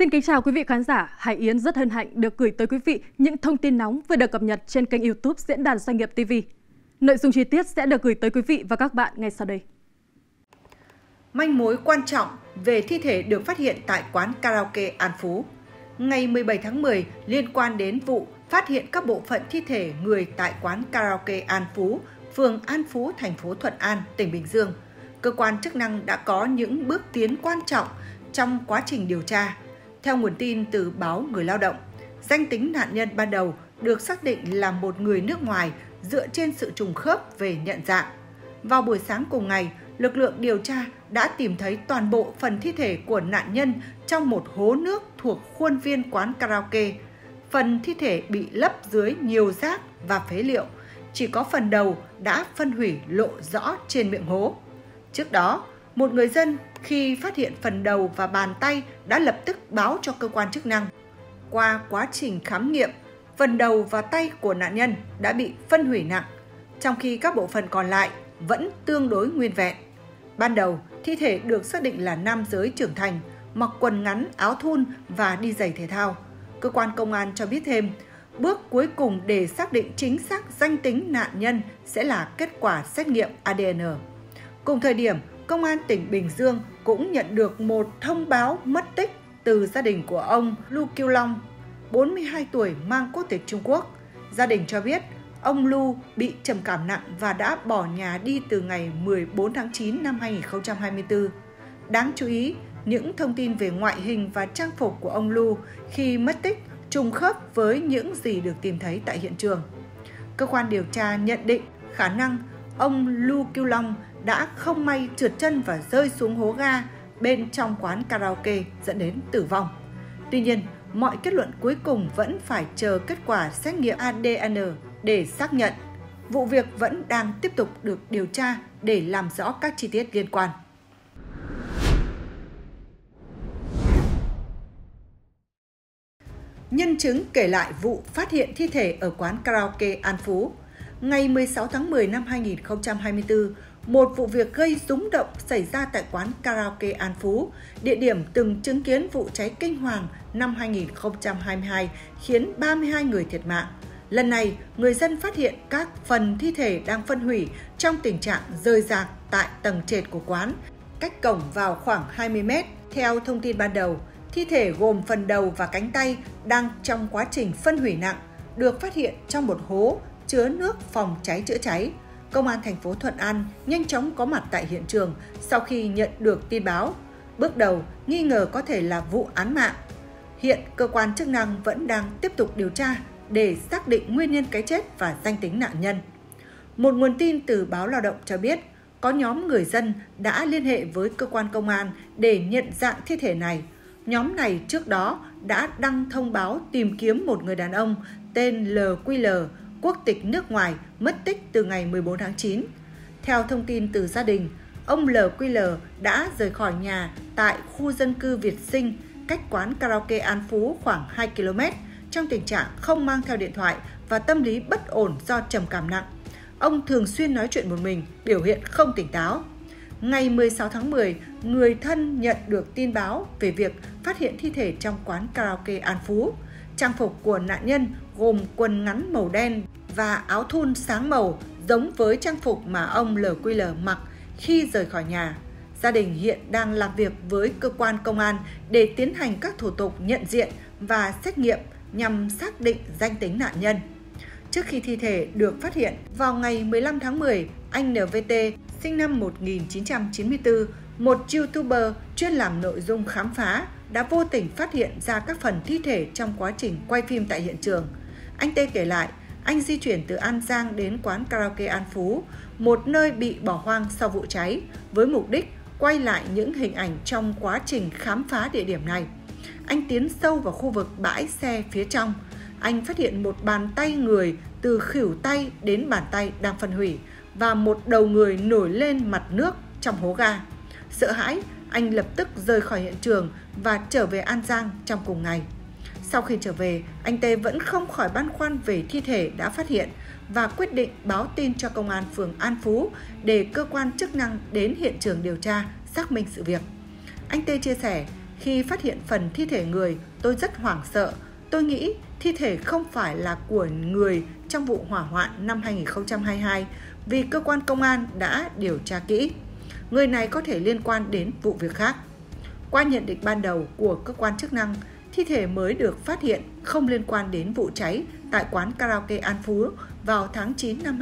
Xin kính chào quý vị khán giả. Hải Yến rất hân hạnh được gửi tới quý vị những thông tin nóng vừa được cập nhật trên kênh YouTube Diễn đàn Doanh nghiệp TV. Nội dung chi tiết sẽ được gửi tới quý vị và các bạn ngay sau đây. Manh mối quan trọng về thi thể được phát hiện tại quán karaoke An Phú. Ngày 17 tháng 10, liên quan đến vụ phát hiện các bộ phận thi thể người tại quán karaoke An Phú, phường An Phú, thành phố Thuận An, tỉnh Bình Dương, cơ quan chức năng đã có những bước tiến quan trọng trong quá trình điều tra. Theo nguồn tin từ báo Người Lao động, danh tính nạn nhân ban đầu được xác định là một người nước ngoài dựa trên sự trùng khớp về nhận dạng. Vào buổi sáng cùng ngày, lực lượng điều tra đã tìm thấy toàn bộ phần thi thể của nạn nhân trong một hố nước thuộc khuôn viên quán karaoke. Phần thi thể bị lấp dưới nhiều rác và phế liệu, chỉ có phần đầu đã phân hủy lộ rõ trên miệng hố. Trước đó, một người dân khi phát hiện phần đầu và bàn tay đã lập tức báo cho cơ quan chức năng. Qua quá trình khám nghiệm, phần đầu và tay của nạn nhân đã bị phân hủy nặng, trong khi các bộ phận còn lại vẫn tương đối nguyên vẹn. Ban đầu, thi thể được xác định là nam giới trưởng thành, mặc quần ngắn, áo thun và đi giày thể thao. Cơ quan công an cho biết thêm, bước cuối cùng để xác định chính xác danh tính nạn nhân sẽ là kết quả xét nghiệm ADN. Cùng thời điểm, Công an tỉnh Bình Dương cũng nhận được một thông báo mất tích từ gia đình của ông Lu Kiêu Long, 42 tuổi, mang quốc tịch Trung Quốc. Gia đình cho biết ông Lu bị trầm cảm nặng và đã bỏ nhà đi từ ngày 14 tháng 9 năm 2024. Đáng chú ý, những thông tin về ngoại hình và trang phục của ông Lu khi mất tích trùng khớp với những gì được tìm thấy tại hiện trường. Cơ quan điều tra nhận định khả năng ông Lu Kiêu Long đã không may trượt chân và rơi xuống hố ga bên trong quán karaoke dẫn đến tử vong. Tuy nhiên, mọi kết luận cuối cùng vẫn phải chờ kết quả xét nghiệm ADN để xác nhận. Vụ việc vẫn đang tiếp tục được điều tra để làm rõ các chi tiết liên quan. Nhân chứng kể lại vụ phát hiện thi thể ở quán karaoke An Phú. Ngày 16 tháng 10 năm 2024, một vụ việc gây rúng động xảy ra tại quán karaoke An Phú, địa điểm từng chứng kiến vụ cháy kinh hoàng năm 2022 khiến 32 người thiệt mạng. Lần này, người dân phát hiện các phần thi thể đang phân hủy trong tình trạng rơi rạc tại tầng trệt của quán, cách cổng vào khoảng 20 mét. Theo thông tin ban đầu, thi thể gồm phần đầu và cánh tay đang trong quá trình phân hủy nặng, được phát hiện trong một hố chứa nước phòng cháy chữa cháy. Công an thành phố Thuận An nhanh chóng có mặt tại hiện trường sau khi nhận được tin báo. Bước đầu, nghi ngờ có thể là vụ án mạng. Hiện, cơ quan chức năng vẫn đang tiếp tục điều tra để xác định nguyên nhân cái chết và danh tính nạn nhân. Một nguồn tin từ báo Lao động cho biết, có nhóm người dân đã liên hệ với cơ quan công an để nhận dạng thi thể này. Nhóm này trước đó đã đăng thông báo tìm kiếm một người đàn ông tên LQL, quốc tịch nước ngoài, mất tích từ ngày 14 tháng 9. Theo thông tin từ gia đình, ông LQL đã rời khỏi nhà tại khu dân cư Việt Sinh, cách quán karaoke An Phú khoảng 2 km, trong tình trạng không mang theo điện thoại và tâm lý bất ổn do trầm cảm nặng. Ông thường xuyên nói chuyện một mình, biểu hiện không tỉnh táo. Ngày 16 tháng 10, người thân nhận được tin báo về việc phát hiện thi thể trong quán karaoke An Phú. Trang phục của nạn nhân gồm quần ngắn màu đen và áo thun sáng màu giống với trang phục mà ông LQL mặc khi rời khỏi nhà. Gia đình hiện đang làm việc với cơ quan công an để tiến hành các thủ tục nhận diện và xét nghiệm nhằm xác định danh tính nạn nhân. Trước khi thi thể được phát hiện, vào ngày 15 tháng 10, anh NVT, sinh năm 1994, một YouTuber chuyên làm nội dung khám phá, đã vô tình phát hiện ra các phần thi thể trong quá trình quay phim tại hiện trường. Anh T kể lại, anh di chuyển từ An Giang đến quán karaoke An Phú, một nơi bị bỏ hoang sau vụ cháy, với mục đích quay lại những hình ảnh trong quá trình khám phá địa điểm này. Anh tiến sâu vào khu vực bãi xe phía trong. Anh phát hiện một bàn tay người từ khuỷu tay đến bàn tay đang phân hủy và một đầu người nổi lên mặt nước trong hố ga. Sợ hãi, anh lập tức rời khỏi hiện trường và trở về An Giang trong cùng ngày. Sau khi trở về, anh T vẫn không khỏi băn khoăn về thi thể đã phát hiện và quyết định báo tin cho công an phường An Phú để cơ quan chức năng đến hiện trường điều tra, xác minh sự việc. Anh T chia sẻ, Khi phát hiện phần thi thể người, tôi rất hoảng sợ. Tôi nghĩ thi thể không phải là của người trong vụ hỏa hoạn năm 2022 vì cơ quan công an đã điều tra kỹ. Người này có thể liên quan đến vụ việc khác. Qua nhận định ban đầu của cơ quan chức năng, thi thể mới được phát hiện không liên quan đến vụ cháy tại quán karaoke An Phú vào tháng 9 năm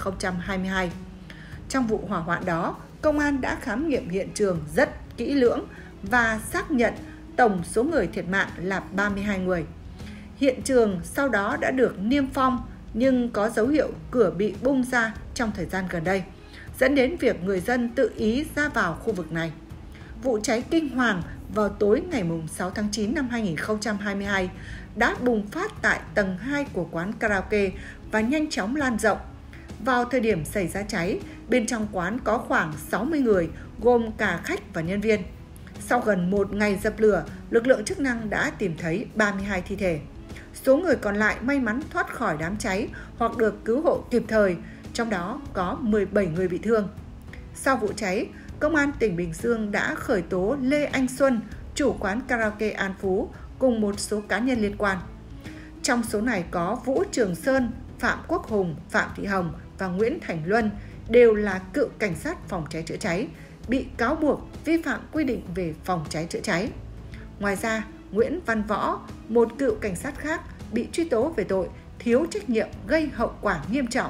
2022. Trong vụ hỏa hoạn đó, công an đã khám nghiệm hiện trường rất kỹ lưỡng và xác nhận tổng số người thiệt mạng là 32 người. Hiện trường sau đó đã được niêm phong nhưng có dấu hiệu cửa bị bung ra trong thời gian gần đây, dẫn đến việc người dân tự ý ra vào khu vực này. Vụ cháy kinh hoàng vào tối ngày 6 tháng 9 năm 2022 đã bùng phát tại tầng 2 của quán karaoke và nhanh chóng lan rộng. Vào thời điểm xảy ra cháy, bên trong quán có khoảng 60 người, gồm cả khách và nhân viên. Sau gần một ngày dập lửa, lực lượng chức năng đã tìm thấy 32 thi thể. Số người còn lại may mắn thoát khỏi đám cháy hoặc được cứu hộ kịp thời, trong đó có 17 người bị thương. Sau vụ cháy, Công an tỉnh Bình Dương đã khởi tố Lê Anh Xuân, chủ quán karaoke An Phú, cùng một số cá nhân liên quan. Trong số này có Vũ Trường Sơn, Phạm Quốc Hùng, Phạm Thị Hồng và Nguyễn Thành Luân, đều là cựu cảnh sát phòng cháy chữa cháy, bị cáo buộc vi phạm quy định về phòng cháy chữa cháy. Ngoài ra, Nguyễn Văn Võ, một cựu cảnh sát khác, bị truy tố về tội thiếu trách nhiệm gây hậu quả nghiêm trọng.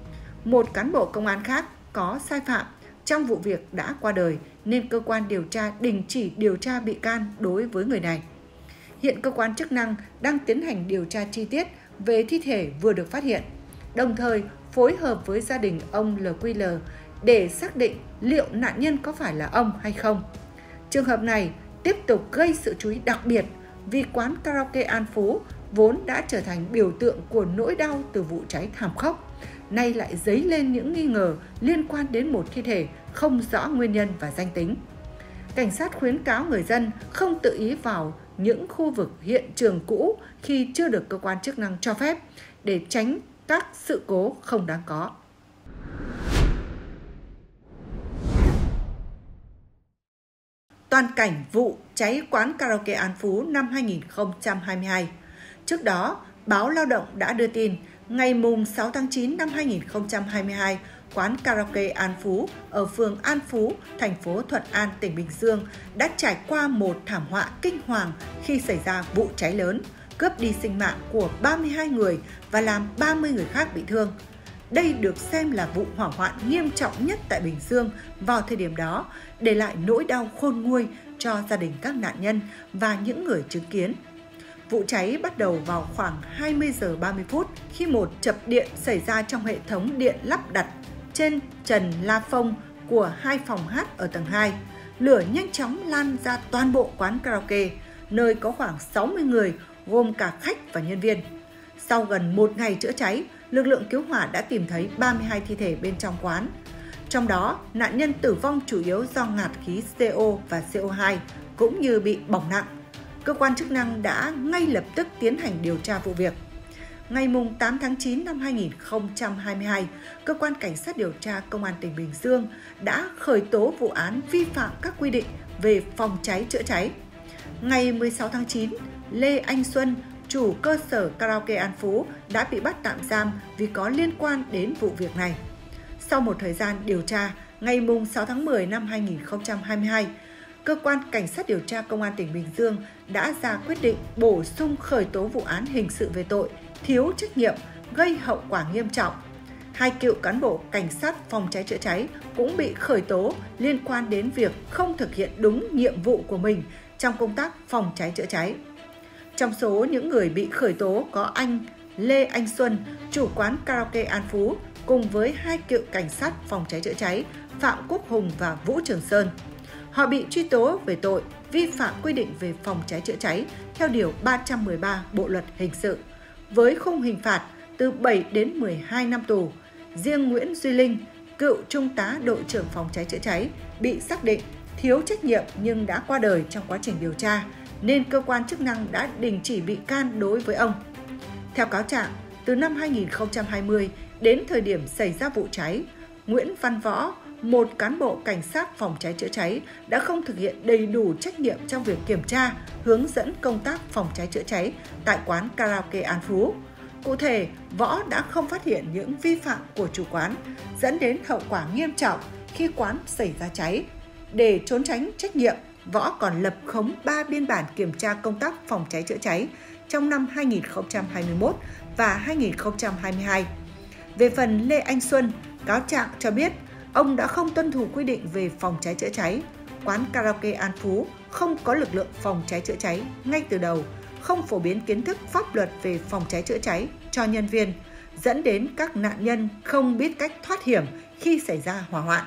Một cán bộ công an khác có sai phạm trong vụ việc đã qua đời nên cơ quan điều tra đình chỉ điều tra bị can đối với người này. Hiện cơ quan chức năng đang tiến hành điều tra chi tiết về thi thể vừa được phát hiện, đồng thời phối hợp với gia đình ông LQL để xác định liệu nạn nhân có phải là ông hay không. Trường hợp này tiếp tục gây sự chú ý đặc biệt vì quán karaoke An Phú vốn đã trở thành biểu tượng của nỗi đau từ vụ cháy thảm khốc, nay lại dấy lên những nghi ngờ liên quan đến một thi thể không rõ nguyên nhân và danh tính. Cảnh sát khuyến cáo người dân không tự ý vào những khu vực hiện trường cũ khi chưa được cơ quan chức năng cho phép để tránh các sự cố không đáng có. Toàn cảnh vụ cháy quán karaoke An Phú năm 2022. Trước đó, báo Lao động đã đưa tin, ngày 6 tháng 9 năm 2022, quán karaoke An Phú ở phường An Phú, thành phố Thuận An, tỉnh Bình Dương đã trải qua một thảm họa kinh hoàng khi xảy ra vụ cháy lớn, cướp đi sinh mạng của 32 người và làm 30 người khác bị thương. Đây được xem là vụ hỏa hoạn nghiêm trọng nhất tại Bình Dương vào thời điểm đó, để lại nỗi đau khôn nguôi cho gia đình các nạn nhân và những người chứng kiến. Vụ cháy bắt đầu vào khoảng 20 giờ 30 phút khi một chập điện xảy ra trong hệ thống điện lắp đặt trên trần la phông của 2 phòng hát ở tầng 2. Lửa nhanh chóng lan ra toàn bộ quán karaoke, nơi có khoảng 60 người, gồm cả khách và nhân viên. Sau gần một ngày chữa cháy, lực lượng cứu hỏa đã tìm thấy 32 thi thể bên trong quán. Trong đó, nạn nhân tử vong chủ yếu do ngạt khí CO và CO2, cũng như bị bỏng nặng. Cơ quan chức năng đã ngay lập tức tiến hành điều tra vụ việc. Ngày 8 tháng 9 năm 2022, Cơ quan Cảnh sát điều tra Công an tỉnh Bình Dương đã khởi tố vụ án vi phạm các quy định về phòng cháy chữa cháy. Ngày 16 tháng 9, Lê Anh Xuân, chủ cơ sở karaoke An Phú đã bị bắt tạm giam vì có liên quan đến vụ việc này. Sau một thời gian điều tra, ngày 6 tháng 10 năm 2022, Cơ quan Cảnh sát điều tra Công an tỉnh Bình Dương đã ra quyết định bổ sung khởi tố vụ án hình sự về tội thiếu trách nhiệm gây hậu quả nghiêm trọng. 2 cựu cán bộ cảnh sát phòng cháy chữa cháy cũng bị khởi tố liên quan đến việc không thực hiện đúng nhiệm vụ của mình trong công tác phòng cháy chữa cháy. Trong số những người bị khởi tố có anh Lê Anh Xuân, chủ quán karaoke An Phú, cùng với 2 cựu cảnh sát phòng cháy chữa cháy Phạm Quốc Hùng và Vũ Trường Sơn. Họ bị truy tố về tội vi phạm quy định về phòng cháy chữa cháy theo Điều 313 Bộ Luật Hình sự, với khung hình phạt từ 7 đến 12 năm tù. Riêng Nguyễn Duy Linh, cựu trung tá đội trưởng phòng cháy chữa cháy, bị xác định thiếu trách nhiệm nhưng đã qua đời trong quá trình điều tra, nên cơ quan chức năng đã đình chỉ bị can đối với ông. Theo cáo trạng, từ năm 2020 đến thời điểm xảy ra vụ cháy, Nguyễn Văn Võ, một cán bộ cảnh sát phòng cháy chữa cháy đã không thực hiện đầy đủ trách nhiệm trong việc kiểm tra, hướng dẫn công tác phòng cháy chữa cháy tại quán karaoke An Phú. Cụ thể, Võ đã không phát hiện những vi phạm của chủ quán, dẫn đến hậu quả nghiêm trọng khi quán xảy ra cháy. Để trốn tránh trách nhiệm, Võ còn lập khống 3 biên bản kiểm tra công tác phòng cháy chữa cháy trong năm 2021 và 2022. Về phần Lê Anh Xuân, cáo trạng cho biết ông đã không tuân thủ quy định về phòng cháy chữa cháy. Quán karaoke An Phú không có lực lượng phòng cháy chữa cháy ngay từ đầu, không phổ biến kiến thức pháp luật về phòng cháy chữa cháy cho nhân viên, dẫn đến các nạn nhân không biết cách thoát hiểm khi xảy ra hỏa hoạn.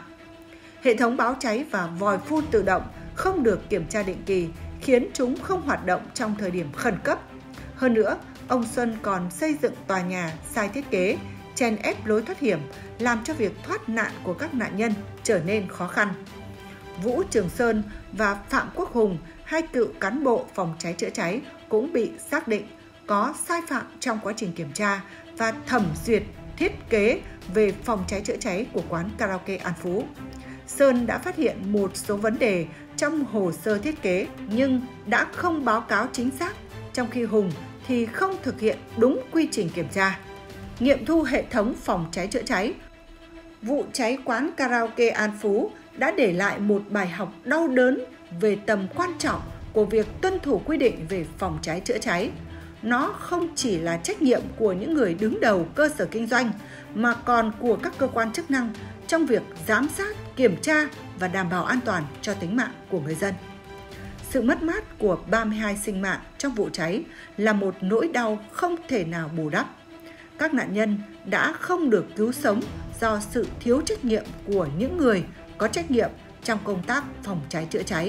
Hệ thống báo cháy và vòi phun tự động không được kiểm tra định kỳ, khiến chúng không hoạt động trong thời điểm khẩn cấp. Hơn nữa, ông Xuân còn xây dựng tòa nhà sai thiết kế, chèn ép lối thoát hiểm, làm cho việc thoát nạn của các nạn nhân trở nên khó khăn. Vũ Trường Sơn và Phạm Quốc Hùng, hai cựu cán bộ phòng cháy chữa cháy cũng bị xác định có sai phạm trong quá trình kiểm tra và thẩm duyệt thiết kế về phòng cháy chữa cháy của quán karaoke An Phú. Sơn đã phát hiện một số vấn đề trong hồ sơ thiết kế nhưng đã không báo cáo chính xác, trong khi Hùng thì không thực hiện đúng quy trình kiểm tra. Nghiệm thu hệ thống phòng cháy chữa cháy, vụ cháy quán karaoke An Phú đã để lại một bài học đau đớn về tầm quan trọng của việc tuân thủ quy định về phòng cháy chữa cháy. Nó không chỉ là trách nhiệm của những người đứng đầu cơ sở kinh doanh mà còn của các cơ quan chức năng trong việc giám sát, kiểm tra và đảm bảo an toàn cho tính mạng của người dân. Sự mất mát của 32 sinh mạng trong vụ cháy là một nỗi đau không thể nào bù đắp. Các nạn nhân đã không được cứu sống do sự thiếu trách nhiệm của những người có trách nhiệm trong công tác phòng cháy chữa cháy.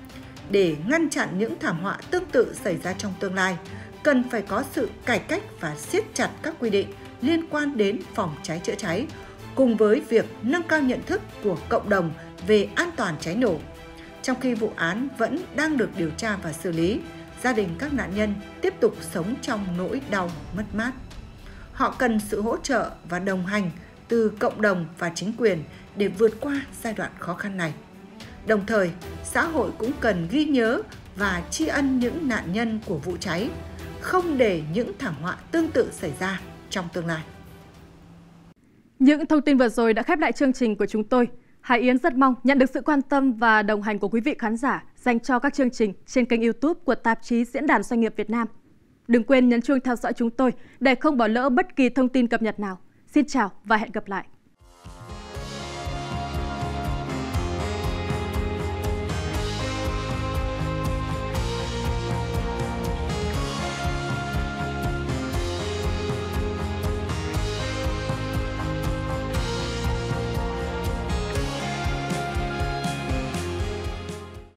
Để ngăn chặn những thảm họa tương tự xảy ra trong tương lai, cần phải có sự cải cách và siết chặt các quy định liên quan đến phòng cháy chữa cháy, cùng với việc nâng cao nhận thức của cộng đồng về an toàn cháy nổ. Trong khi vụ án vẫn đang được điều tra và xử lý, gia đình các nạn nhân tiếp tục sống trong nỗi đau mất mát. Họ cần sự hỗ trợ và đồng hành từ cộng đồng và chính quyền để vượt qua giai đoạn khó khăn này. Đồng thời, xã hội cũng cần ghi nhớ và tri ân những nạn nhân của vụ cháy, không để những thảm họa tương tự xảy ra trong tương lai. Những thông tin vừa rồi đã khép lại chương trình của chúng tôi. Hải Yến rất mong nhận được sự quan tâm và đồng hành của quý vị khán giả dành cho các chương trình trên kênh YouTube của tạp chí Diễn đàn Doanh nghiệp Việt Nam. Đừng quên nhấn chuông theo dõi chúng tôi để không bỏ lỡ bất kỳ thông tin cập nhật nào. Xin chào và hẹn gặp lại!